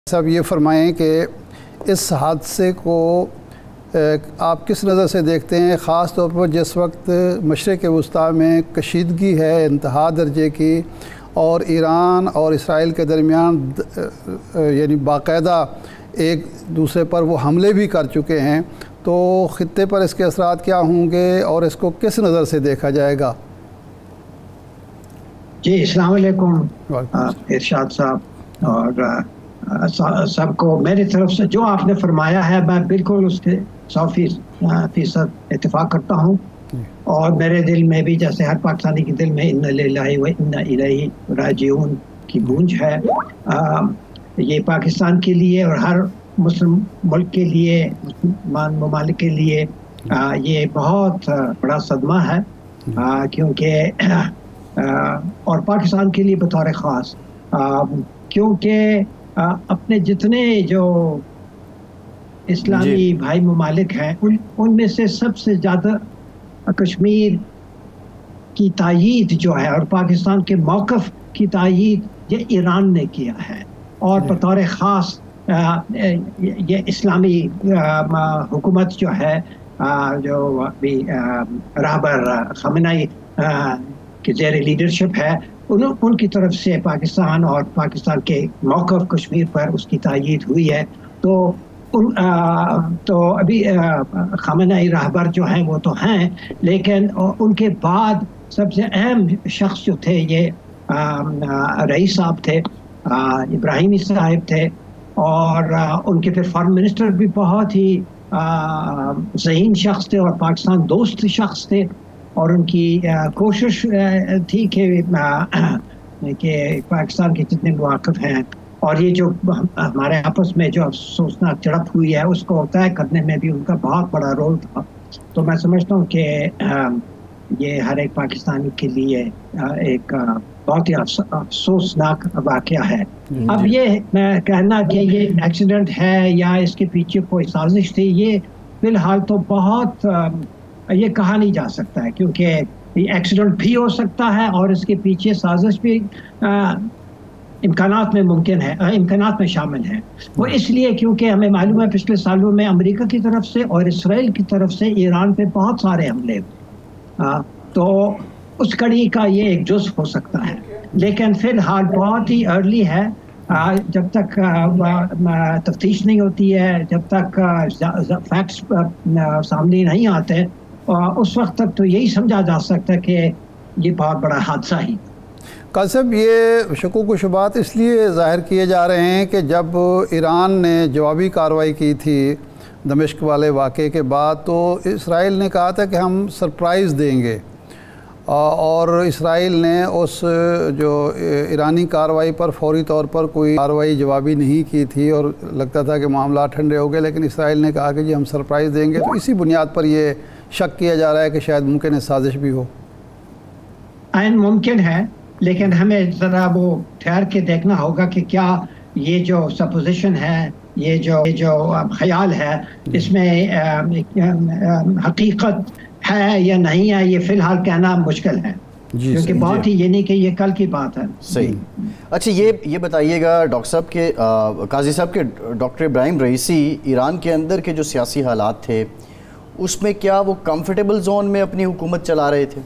صاحب یہ فرمائیں کہ اس حادثے کو آپ کس نظر سے دیکھتے ہیں، خاص طور پر جس وقت مشرق وسطیٰ میں کشیدگی ہے انتہا درجے کی اور ایران اور اسرائیل کے درمیان یعنی باقاعدہ ایک دوسرے پر وہ حملے بھی کر چکے ہیں، تو خطے پر اس کے اثرات کیا ہوں گے اور اس کو کس نظر سے دیکھا جائے گا؟ جی السلام علیکم ارشاد صاحب اور سب کو میری طرف سے جو آپ نے فرمایا ہے میں بالکل اس کے 100% اتفاق کرتا ہوں، اور میرے دل میں بھی جیسے ہر پاکستانی کے دل میں انا للہ و انا الیہ راجعون کی گونج ہے۔ یہ پاکستان کے لیے اور ہر مسلم ملک کے لیے، مسلمان ممالک کے لیے یہ بہت بڑا صدمہ ہے، کیونکہ اور پاکستان کے لیے بطور خاص کیونکہ اپنے جتنے جو اسلامی بھائی ممالک ہیں ان میں سے سب سے زیادہ کشمیر کی تائید جو ہے اور پاکستان کے موقف کی تائید یہ ایران نے کیا ہے، اور بطور خاص یہ اسلامی حکومت جو ہے جو ابھی رہبر خامنہئی کے زیر لیڈرشپ ہے ان کی طرف سے پاکستان اور پاکستان کے موقف کشمیر پر اس کی تائید ہوئی ہے۔ تو ابھی خامنہئی رہبر جو ہیں وہ تو ہیں، لیکن ان کے بعد سب سے اہم شخص جو تھے یہ رئیس صاحب تھے، ابراہیمی صاحب تھے، اور ان کے پھر فارن منسٹر بھی بہت ہی ذہین شخص تھے اور پاکستان دوست شخص تھے، اور ان کی کوشش تھی کہ پاکستان کے جتنے مواقف ہیں اور یہ جو ہمارے آپس میں جو افسوسناک جھڑپ ہوئی ہے اس کو طے کرنے میں بھی ان کا بہت بڑا رول تھا۔ تو میں سمجھتا ہوں کہ یہ ہر ایک پاکستانی کے لیے ایک بہت ہی افسوسناک واقعہ ہے۔ اب یہ میں کہنا کہ یہ ایکسیڈنٹ ہے یا اس کے پیچھے کوئی سازش تھی، یہ فی الحال تو بہت یہ کہا نہیں جا سکتا ہے، کیونکہ ایکسیڈنٹ بھی ہو سکتا ہے اور اس کے پیچھے سازش بھی امکانات میں ممکن ہے، امکانات میں شامل ہے۔ وہ اس لیے کیونکہ ہمیں معلوم ہے پچھلے سالوں میں امریکہ کی طرف سے اور اسرائیل کی طرف سے ایران پہ بہت سارے حملے ہوئے، تو اس کڑی کا یہ ایک جزء ہو سکتا ہے، لیکن فی الحال بہت ہی ارلی ہے۔ جب تک تفتیش نہیں ہوتی ہے، جب تک فیکٹس سامنے نہیں آتے، اس وقت تک تو یہی سمجھا جا سکتا ہے کہ یہ بہت بڑا حادثہ ہی۔ قاضی صاحب یہ شکوک و شبہات اس لیے ظاہر کیے جا رہے ہیں کہ جب ایران نے جوابی کارروائی کی تھی دمشق والے واقعے کے بعد، تو اسرائیل نے کہا تھا کہ ہم سرپرائز دیں گے، اور اسرائیل نے اس جو ایرانی کارروائی پر فوری طور پر کوئی کارروائی جوابی نہیں کی تھی اور لگتا تھا کہ معاملات ٹھنڈے ہو گئے، لیکن اسرائیل نے کہا کہ جی ہم سرپرائز دیں گے۔ تو اسی بنیاد پر یہ شک کیا جا رہا ہے کہ شاید ممکن ہے سازش بھی ہو۔ ممکن ہے، لیکن ہمیں ذرا وہ ٹھہر کے دیکھنا ہوگا کہ کیا یہ جو سپوزیشن ہے، یہ جو خیال ہے، اس میں حقیقت ہے یا نہیں ہے، یہ فی الحال کہنا مشکل ہے، کیونکہ بہت ہی یہ نہیں کہ یہ کل کی بات ہے۔ صحیح۔ اچھا یہ بتائیے گا ڈاکٹر صاحب کے قاضی صاحب کے ڈاکٹر ابراہیم رئیسی ایران کے اندر کے جو سیاسی حالات تھے اس میں کیا وہ کمفرٹیبل زون میں اپنی حکومت چلا رہے تھے؟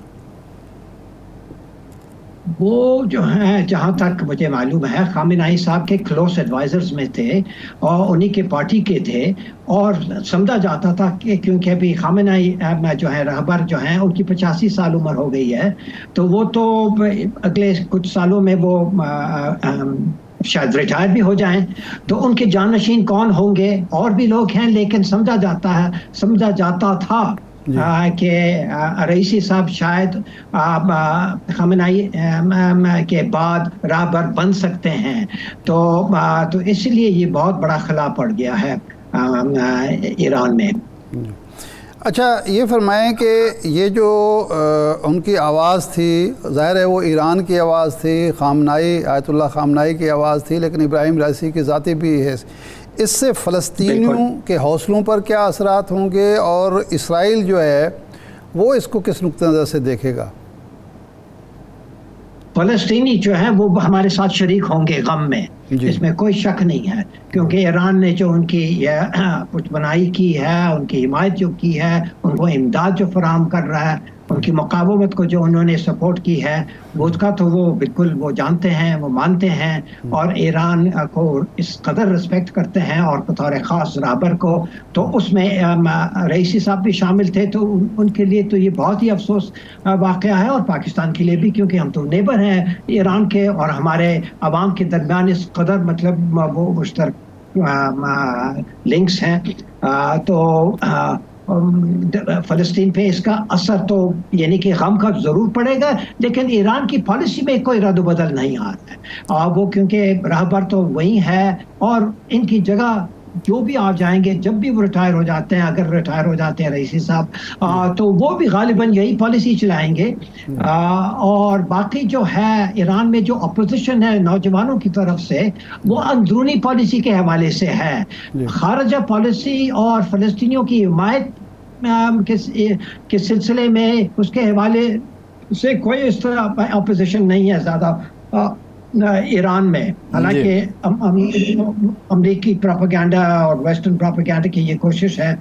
وہ جو ہیں جہاں تک مجھے معلوم ہے خامنہئی صاحب کے کلوز ایڈوائزرز میں تھے اور انہی کے پارٹی کے تھے، اور سمجھا جاتا تھا کہ کیونکہ ابھی خامنہئی جو ہے رہبر جو ہیں ان کی 85 سال عمر ہو گئی ہے، تو وہ تو اگلے کچھ سالوں میں وہ شاید ریٹائر بھی ہو جائیں، تو ان کے جانشین کون ہوں گے؟ اور بھی لوگ ہیں، لیکن سمجھا جاتا تھا کہ رئیسی صاحب شاید خامنہئی کے بعد رہبر بن سکتے ہیں، تو اس لیے یہ بہت بڑا خلا پڑ گیا ہے ایران میں۔ اچھا یہ فرمائیں کہ یہ جو ان کی آواز تھی، ظاہر ہے وہ ایران کی آواز تھی، خامنہئی آیت اللہ خامنہئی کی آواز تھی، لیکن ابراہیم رئیسی کی ذاتی بھی ہے، اس سے فلسطینیوں کے حوصلوں پر کیا اثرات ہوں گے، اور اسرائیل جو ہے وہ اس کو کس نقطہ نظر سے دیکھے گا؟ فلسطینی جو ہیں وہ ہمارے ساتھ شریک ہوں گے غم میں، اس میں کوئی شک نہیں ہے، کیونکہ ایران نے جو ان کی کچھ بنائی کی ہے، ان کی حمایت جو کی ہے، ان کو امداد جو فراہم کر رہا ہے، ان کی مقاومت کو جو انہوں نے سپورٹ کی ہے، اس کا تو وہ بالکل وہ جانتے ہیں، وہ مانتے ہیں، اور ایران کو اس قدر رسپیکٹ کرتے ہیں، اور بطور خاص رہبر کو، تو اس میں رئیسی صاحب بھی شامل تھے، تو ان کے لیے تو یہ بہت ہی افسوس واقعہ ہے، اور پاکستان کے لیے بھی، کیونکہ ہم تو نیبر ہیں ایران کے، اور ہمارے عوام کے درمیان اس قدر مطلب وہ مشترک لنکس ہیں، تو فلسطین پہ اس کا اثر تو یعنی کہ غم کا ضرور پڑے گا، لیکن ایران کی پالیسی میں کوئی رد و بدل نہیں آ رہا ہے، اور وہ کیونکہ رہبر تو وہی ہے، اور ان کی جگہ جو بھی آ جائیں گے، جب بھی وہ ریٹائر ہو جاتے ہیں، اگر ریٹائر ہو جاتے ہیں رئیسی صاحب، تو وہ بھی غالباً یہی پالیسی چلائیں گے، اور باقی جو ہے ایران میں جو اپوزیشن ہے نوجوانوں کی طرف سے، وہ اندرونی پالیسی کے حوالے سے ہے، خارجہ پالیسی اور فلسطینیوں کی حمایت کے سلسلے میں اس کے حوالے سے کوئی اس طرح اپوزیشن نہیں ہے زیادہ ایران میں، حالانکہ امریکی پروپیگنڈا اور ویسٹرن پروپیگنڈا کی یہ کوشش ہے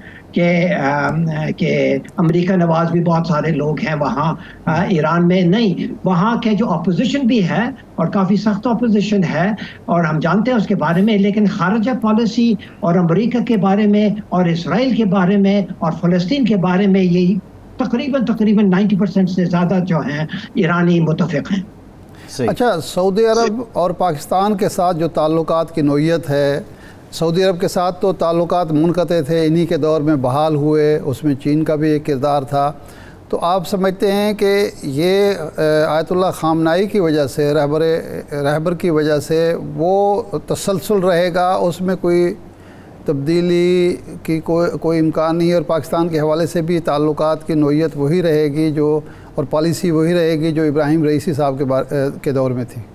کہ امریکہ نواز بھی بہت سارے لوگ ہیں وہاں ایران میں، نہیں، وہاں کے جو اپوزیشن بھی ہے اور کافی سخت اپوزیشن ہے، اور ہم جانتے ہیں اس کے بارے میں، لیکن خارجہ پالیسی اور امریکہ کے بارے میں اور اسرائیل کے بارے میں اور فلسطین کے بارے میں یہی تقریباً 90% سے زیادہ جو ہیں ایرانی متفق ہیں۔ اچھا، سعودی عرب اور پاکستان کے ساتھ جو تعلقات کی نوعیت ہے، سعودی عرب کے ساتھ تو تعلقات منقطع تھے، انہی کے دور میں بحال ہوئے، اس میں چین کا بھی ایک کردار تھا، تو آپ سمجھتے ہیں کہ یہ آیت اللہ خامنائی کی وجہ سے، رہبر کی وجہ سے وہ تسلسل رہے گا، اس میں کوئی تبدیلی کی کوئی امکان نہیں ہے، اور پاکستان کے حوالے سے بھی تعلقات کی نوعیت وہی رہے گی جو، اور پالیسی وہی رہے گی جو ابراہیم رئیسی صاحب کے دور میں تھی؟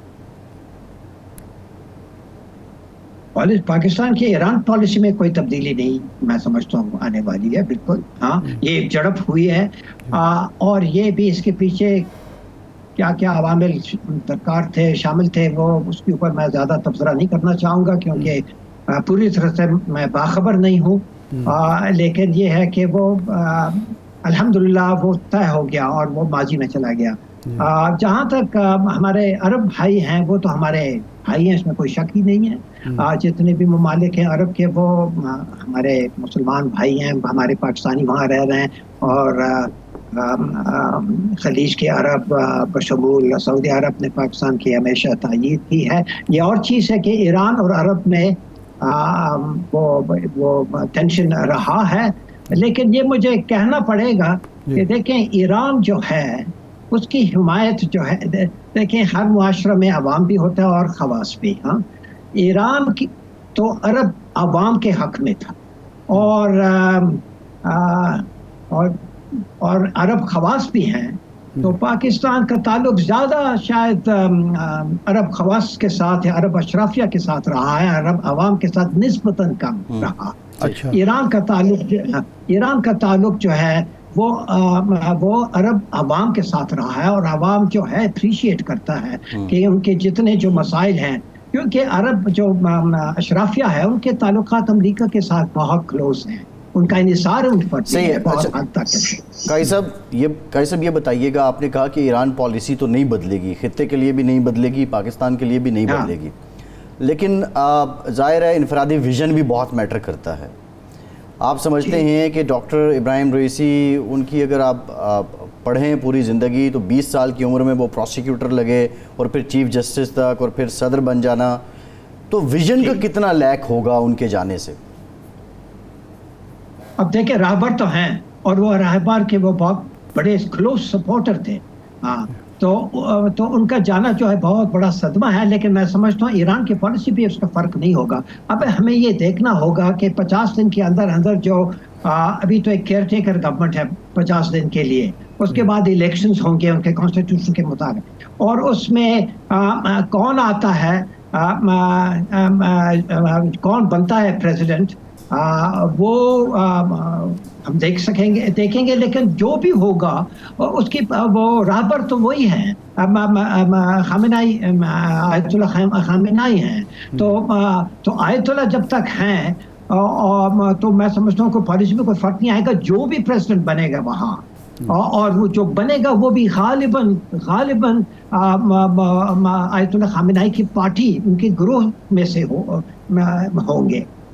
پاکستان کی ایران پالیسی میں کوئی تبدیلی نہیں میں سمجھتا ہوں آنے والی ہے، بالکل ہاں، یہ ایک جڑپ ہوئی ہے، اور یہ بھی اس کے پیچھے کیا کیا عوامل درکار تھے، شامل تھے، وہ اس کے اوپر میں زیادہ تبصرہ نہیں کرنا چاہوں گا، کیونکہ پوری طرح سے میں باخبر نہیں ہوں، لیکن یہ ہے کہ وہ الحمدللہ وہ طے ہو گیا اور وہ ماضی میں چلا گیا۔ جہاں تک ہمارے عرب بھائی ہیں، وہ تو ہمارے بھائی ہیں، اس میں کوئی شک ہی نہیں ہے، جتنے بھی ممالک ہیں عرب کے، وہ ہمارے مسلمان بھائی ہیں، ہمارے پاکستانی وہاں رہ رہے ہیں، اور خلیج کے عرب بشمول سعودی عرب نے پاکستان کی ہمیشہ تائید کی ہے۔ یہ اور چیز ہے کہ ایران اور عرب میں وہ ٹینشن رہا ہے، لیکن یہ مجھے کہنا پڑے گا کہ دیکھیں ایران جو ہے اس کی حمایت جو ہے، دیکھیں ہر معاشرہ میں عوام بھی ہوتا ہے اور خواص بھی، ہاں، ایران کی تو عرب عوام کے حق میں تھا، اور عرب خواص بھی ہیں، تو پاکستان کا تعلق زیادہ شاید عرب خواص کے ساتھ، عرب اشرافیہ کے ساتھ رہا ہے، عرب عوام کے ساتھ نسبتاً کم رہا۔ ایران کا تعلق جو ہے وہ عرب عوام کے ساتھ رہا ہے، اور عوام جو ہے اپریشیٹ کرتا ہے کہ ان کے جتنے جو مسائل ہیں، کیونکہ عرب جو اشرافیہ ہے ان کے تعلقات امریکہ کے ساتھ بہت کلوز ہیں، ان کا انحصار ان پر بہت حد تک ہے۔ قاضی صاحب یہ بتائیے گا، آپ نے کہا کہ ایران پالیسی تو نہیں بدلے گی، خطے کے لیے بھی نہیں بدلے گی، پاکستان کے لیے بھی نہیں بدلے گی، لیکن ظاہر ہے انفرادی ویژن بھی بہت میٹر کرتا ہے۔ آپ سمجھتے ہیں کہ ڈاکٹر ابراہیم رئیسی، ان کی اگر آپ پڑھیں پوری زندگی تو 20 سال کی عمر میں وہ پروسیکیوٹر لگے اور پھر چیف جسٹس تک اور پھر صدر بن جانا، تو ویژن کا کتنا لیک ہوگا ان کے جانے سے؟ اب دیکھیں راہبر تو ہیں، اور وہ راہبر کے وہ بہت بڑے کلوز سپورٹر تھے، ہاں، تو ان کا جانا جو ہے بہت بڑا صدمہ ہے، لیکن میں سمجھتا ہوں ایران کی پالیسی بھی اس کا فرق نہیں ہوگا۔ اب ہمیں یہ دیکھنا ہوگا کہ 50 دن کے اندر جو ابھی تو ایک کیئر ٹیکر گورنمنٹ ہے 50 دن کے لیے، اس کے بعد الیکشنز ہوں گے ان کے کانسٹیٹیوشن کے مطابق، اور اس میں کون آتا ہے، کون بنتا ہے پریزیڈنٹ، وہ ہم دیکھیں گے، لیکن جو بھی ہوگا اس کی وہ راہبر تو وہی ہیں، خامنائی، آیت اللہ خامنائی ہیں. تو آیت اللہ جب تک ہیں تو میں سمجھتا ہوں کہ پالیسی میں کوئی فرق نہیں آئے گا. جو بھی پریزیڈنٹ بنے گا وہاں، اور وہ جو بنے گا وہ بھی غالباً آیت اللہ خامنائی کی پارٹی، ان کے گروہ میں سے ہوں گے.